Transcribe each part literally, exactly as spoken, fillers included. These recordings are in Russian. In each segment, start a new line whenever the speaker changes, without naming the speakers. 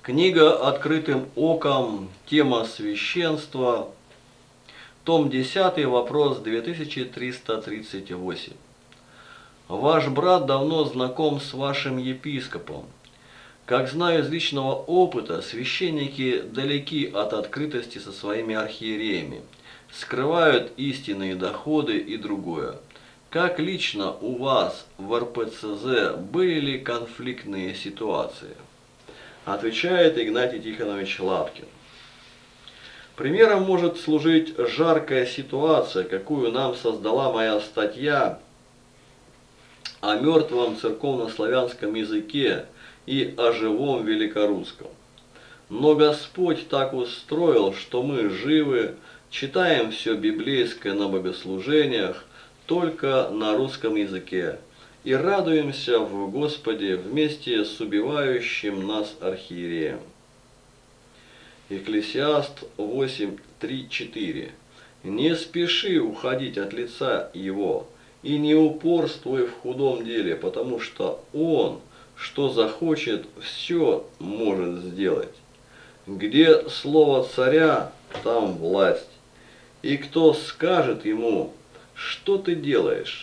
Книга «Открытым оком», тема священства, том десятый, вопрос две тысячи триста тридцать восемь. Ваш брат давно знаком с вашим епископом. Как знаю из личного опыта, священники далеки от открытости со своими архиереями, скрывают истинные доходы и другое. Как лично у вас в эр пэ цэ зэ были ли конфликтные ситуации? Отвечает Игнатий Тихонович Лапкин. Примером может служить жаркая ситуация, какую нам создала моя статья о мертвом церковнославянском языке и о живом великорусском. Но Господь так устроил, что мы живы, читаем все библейское на богослужениях только на русском языке и радуемся в Господе вместе с убивающим нас архиереем. Экклесиаст восемь, три, четыре. Не спеши уходить от лица его, и не упорствуй в худом деле, потому что он, что захочет, все может сделать. Где слово царя, там власть. И кто скажет ему, что ты делаешь?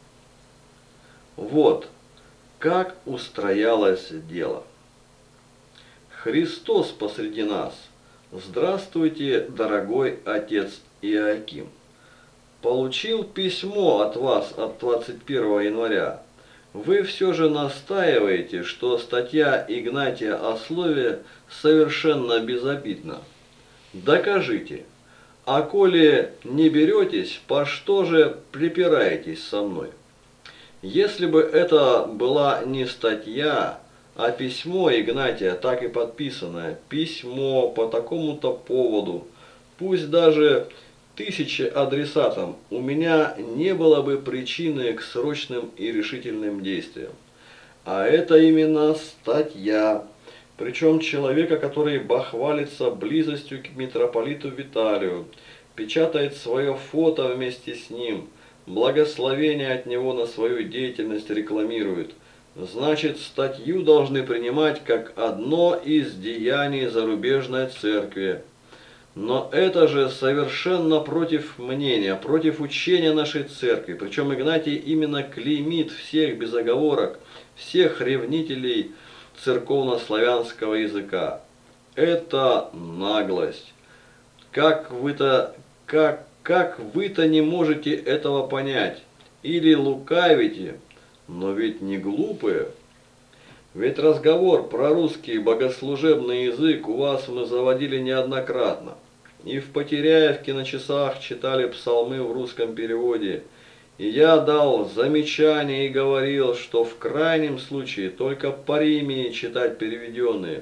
Вот как устроялось дело. Христос посреди нас. Здравствуйте, дорогой отец Иоаким. Получил письмо от вас от двадцать первого января. Вы все же настаиваете, что статья Игнатия о слове совершенно безобидна. Докажите. А коли не беретесь, по что же припираетесь со мной? Если бы это была не статья, а письмо Игнатия, так и подписанное, письмо по такому-то поводу, пусть даже тысячи адресатам, у меня не было бы причины к срочным и решительным действиям. А это именно статья, причем человека, который бахвалится близостью к митрополиту Виталию, печатает свое фото вместе с ним, благословение от него на свою деятельность рекламирует. Значит, статью должны принимать как одно из деяний зарубежной церкви. Но это же совершенно против мнения, против учения нашей церкви. Причем Игнатий именно клеймит всех без оговорок, всех ревнителей церковнославянского языка. Это наглость. Как вы-то, как, как вы-то не можете этого понять? Или лукавите? Но ведь не глупые. Ведь разговор про русский богослужебный язык у вас мы заводили неоднократно. И в Потеряевке на часах читали псалмы в русском переводе. И я дал замечание и говорил, что в крайнем случае только по Римии читать переведенные.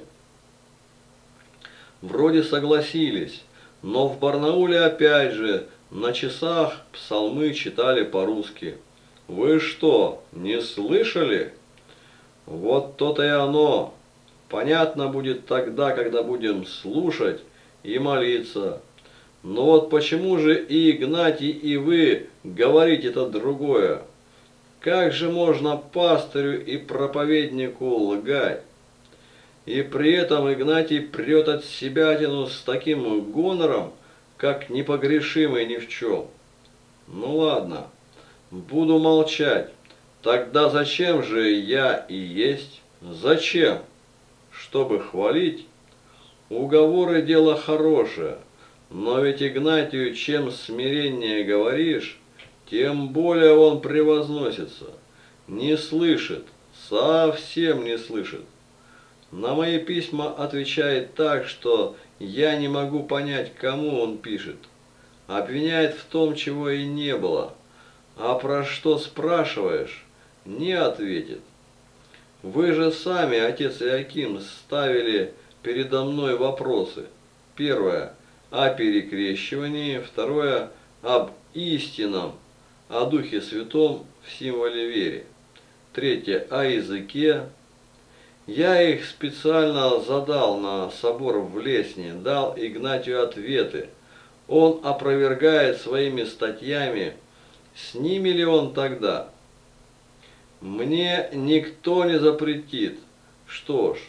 Вроде согласились, но в Барнауле опять же на часах псалмы читали по-русски. Вы что, не слышали? Вот то-то и оно. Понятно будет тогда, когда будем слушать и молиться. Но вот почему же и Игнатий, и вы говорите-то другое? Как же можно пастырю и проповеднику лгать? И при этом Игнатий прет от себятину с таким гонором, как непогрешимый ни в чем. Ну ладно. Буду молчать. Тогда зачем же я и есть? Зачем? Чтобы хвалить? Уговоры дело хорошее. Но ведь Игнатию чем смиреннее говоришь, тем более он превозносится. Не слышит. Совсем не слышит. На мои письма отвечает так, что я не могу понять, кому он пишет. Обвиняет в том, чего и не было. А про что спрашиваешь, не ответит. Вы же сами, отец Иоаким, ставили передо мной вопросы. Первое – о перекрещивании. Второе – об истинном, о Духе Святом в символе веры. Третье – о языке. Я их специально задал на собор в Лесне, дал Игнатию ответы. Он опровергает своими статьями. С ними ли он тогда? Мне никто не запретит. Что ж,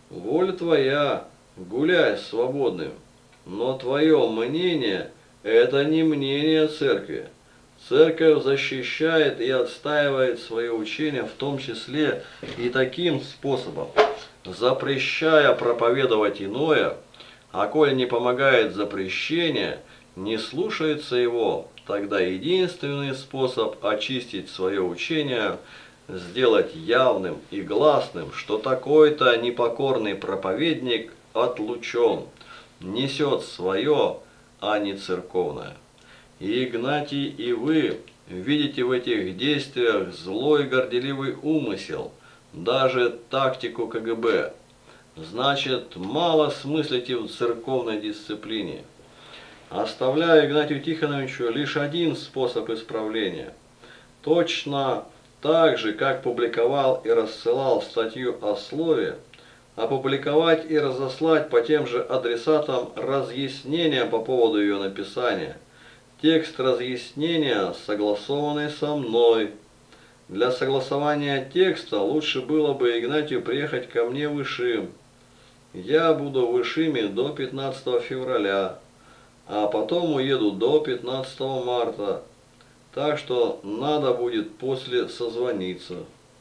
Воля твоя, гуляй свободным, но твое мнение – это не мнение церкви. Церковь защищает и отстаивает свое учение, в том числе и таким способом, запрещая проповедовать иное, а коли не помогает запрещение, не слушается его, тогда единственный способ очистить свое учение – сделать явным и гласным, что такой-то непокорный проповедник отлучен, несет свое, а не церковное. И Игнатий, и вы видите в этих действиях злой горделивый умысел, даже тактику ка гэ бэ. Значит, мало смыслите в церковной дисциплине. Оставляю Игнатию Тихоновичу лишь один способ исправления. Точно так же, как публиковал и рассылал статью о слове, опубликовать и разослать по тем же адресатам разъяснения по поводу ее написания. Текст разъяснения, согласованный со мной. Для согласования текста лучше было бы Игнатию приехать ко мне в Ишим. Я буду в Ишиме до пятнадцатого февраля, а потом уеду до пятнадцатого марта. Так что надо будет после созвониться.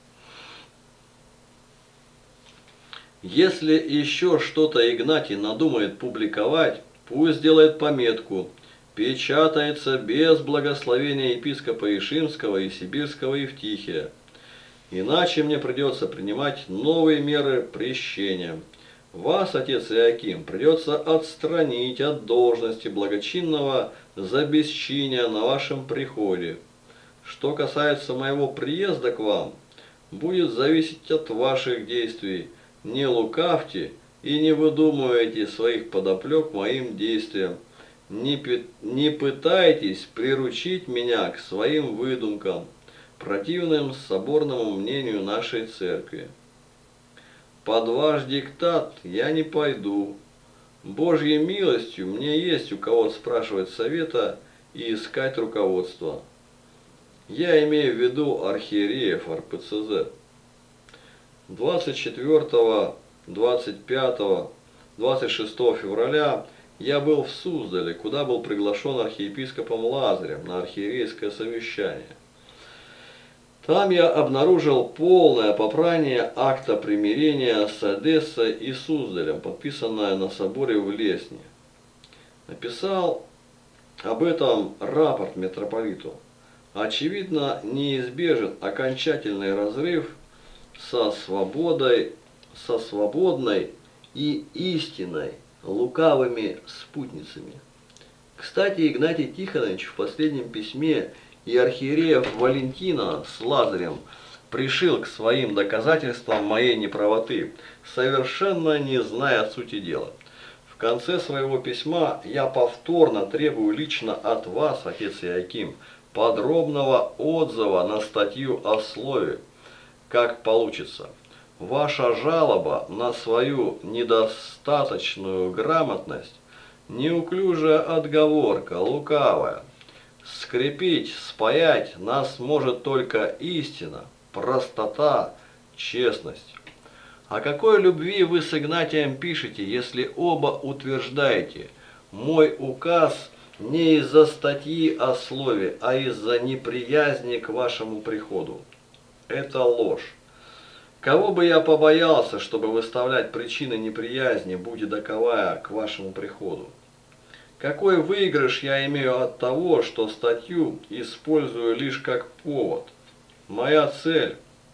Если еще что-то Игнатий надумает публиковать, пусть делает пометку: печатается без благословения епископа Ишимского и Сибирского Евтихия. Иначе мне придется принимать новые меры прещения. Вас, отец Иоаким, придется отстранить от должности благочинного за бесчиние на вашем приходе. Что касается моего приезда к вам, будет зависеть от ваших действий. Не лукавьте и не выдумывайте своих подоплек моим действиям. Не, не пытайтесь приручить меня к своим выдумкам, противным соборному мнению нашей церкви. Под ваш диктат я не пойду. Божьей милостью мне есть у кого спрашивать совета и искать руководства. Я имею в виду архиереев эр пэ цэ зэ. двадцать четвёртого, двадцать пятого, двадцать шестого февраля я был в Суздале, куда был приглашен архиепископом Лазарем на архиерейское совещание. Там я обнаружил полное попрание акта примирения с Одессой и Суздалем, подписанное на соборе в Лесне. Написал об этом рапорт митрополиту. Очевидно, неизбежен окончательный разрыв со свободой, со свободной и истинной лукавыми спутницами. Кстати, Игнатий Тихонович в последнем письме и архиереев Валентина с Лазарем пришил к своим доказательствам моей неправоты, совершенно не зная сути дела. В конце своего письма я повторно требую лично от вас, отец Иоаким, подробного отзыва на статью о слове, как получится. Ваша жалоба на свою недостаточную грамотность, неуклюжая отговорка, лукавая. Скрепить, спаять нас может только истина, простота, честность. О какой любви вы с Игнатием пишете, если оба утверждаете: мой указ не из-за статьи о слове, а из-за неприязни к вашему приходу? Это ложь. Кого бы я побоялся, чтобы выставлять причины неприязни, будь таковая, к вашему приходу? Какой выигрыш я имею от того, что статью использую лишь как повод? Моя цель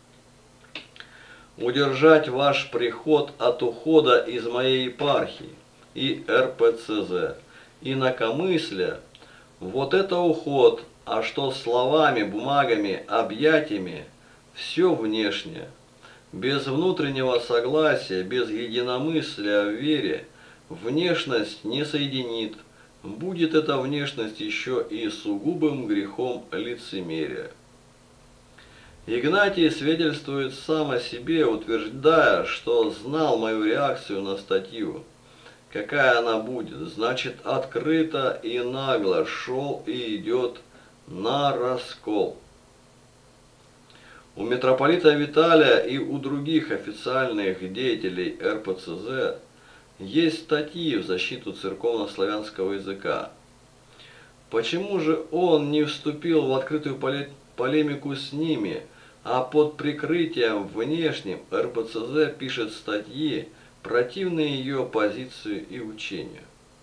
– удержать ваш приход от ухода из моей епархии и эр пэ цэ зэ. Инакомыслие – вот это уход, а что словами, бумагами, объятиями – все внешнее. Без внутреннего согласия, без единомыслия в вере внешность не соединит. Будет эта внешность еще и сугубым грехом лицемерия. Игнатий свидетельствует сам о себе, утверждая, что знал мою реакцию на статью. Какая она будет? Значит, открыто и нагло шел и идет на раскол. У митрополита Виталия и у других официальных деятелей эр пэ цэ зэ есть статьи в защиту церковно-славянского языка. Почему же он не вступил в открытую полемику с ними, а под прикрытием внешним эр пэ цэ зэ пишет статьи, противные ее позиции и учению?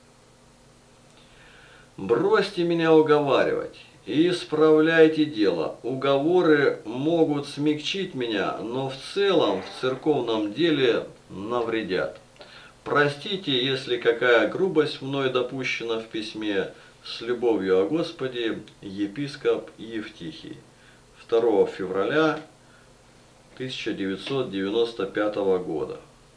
Бросьте меня уговаривать и исправляйте дело. Уговоры могут смягчить меня, но в целом в церковном деле навредят. Простите, если какая грубость мной допущена в письме. С любовью о Господе, епископ Евтихий. второго февраля тысяча девятьсот девяносто пятого года.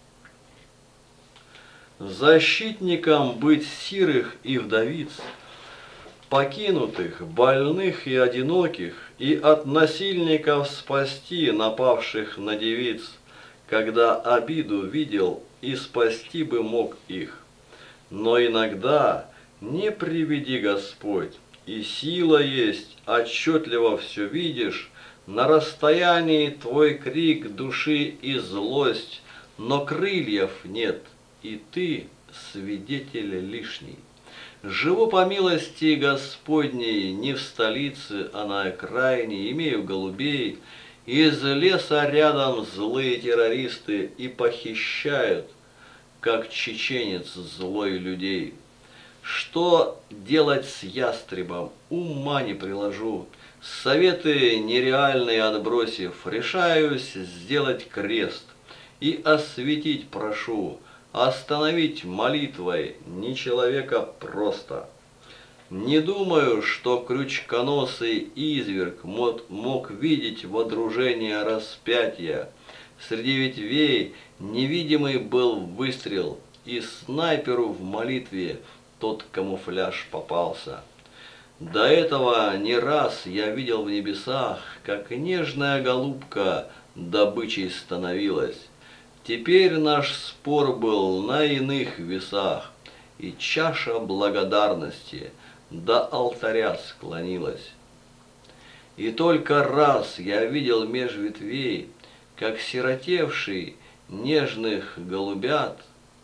Защитникам быть сирых и вдовиц, покинутых, больных и одиноких, и от насильников спасти напавших на девиц, когда обиду видел и спасти бы мог их. Но иногда не приведи Господь, и сила есть, отчетливо все видишь, на расстоянии твой крик души и злость, но крыльев нет, и ты свидетель лишний. Живу по милости Господней не в столице, а на окраине, имею голубей, из леса рядом злые террористы и похищают, как чеченец злой людей. Что делать с ястребом, ума не приложу. Советы нереальные отбросив, решаюсь сделать крест и осветить прошу, остановить молитвой не человека просто. Не думаю, что крючконосый изверг мог, мог видеть водружение распятия. Среди ветвей невидимый был выстрел, и снайперу в молитве тот камуфляж попался. До этого не раз я видел в небесах, как нежная голубка добычей становилась. Теперь наш спор был на иных весах, и чаша благодарности до алтаря склонилась. И только раз я видел меж ветвей, как сиротевший нежных голубят,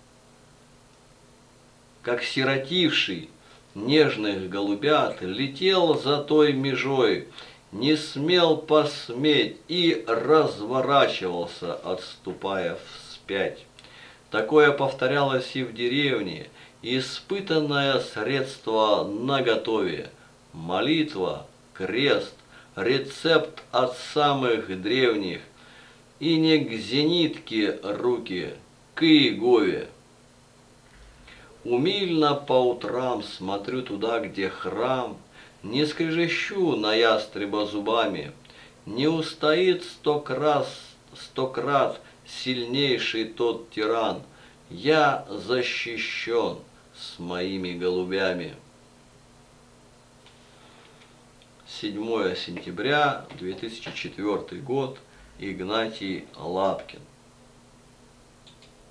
как сиротивший нежных голубят, летел за той межой, не смел посметь и разворачивался, отступая вспять. Такое повторялось и в деревне, испытанное средство наготове. Молитва, крест, рецепт от самых древних, и не к зенитке руки, к Иегове. Умильно по утрам смотрю туда, где храм, не скрежещу на ястреба зубами, не устоит сто крат, сто крат сильнейший тот тиран. Я защищен с моими голубями. седьмое сентября две тысячи четвёртый год. Игнатий Лапкин.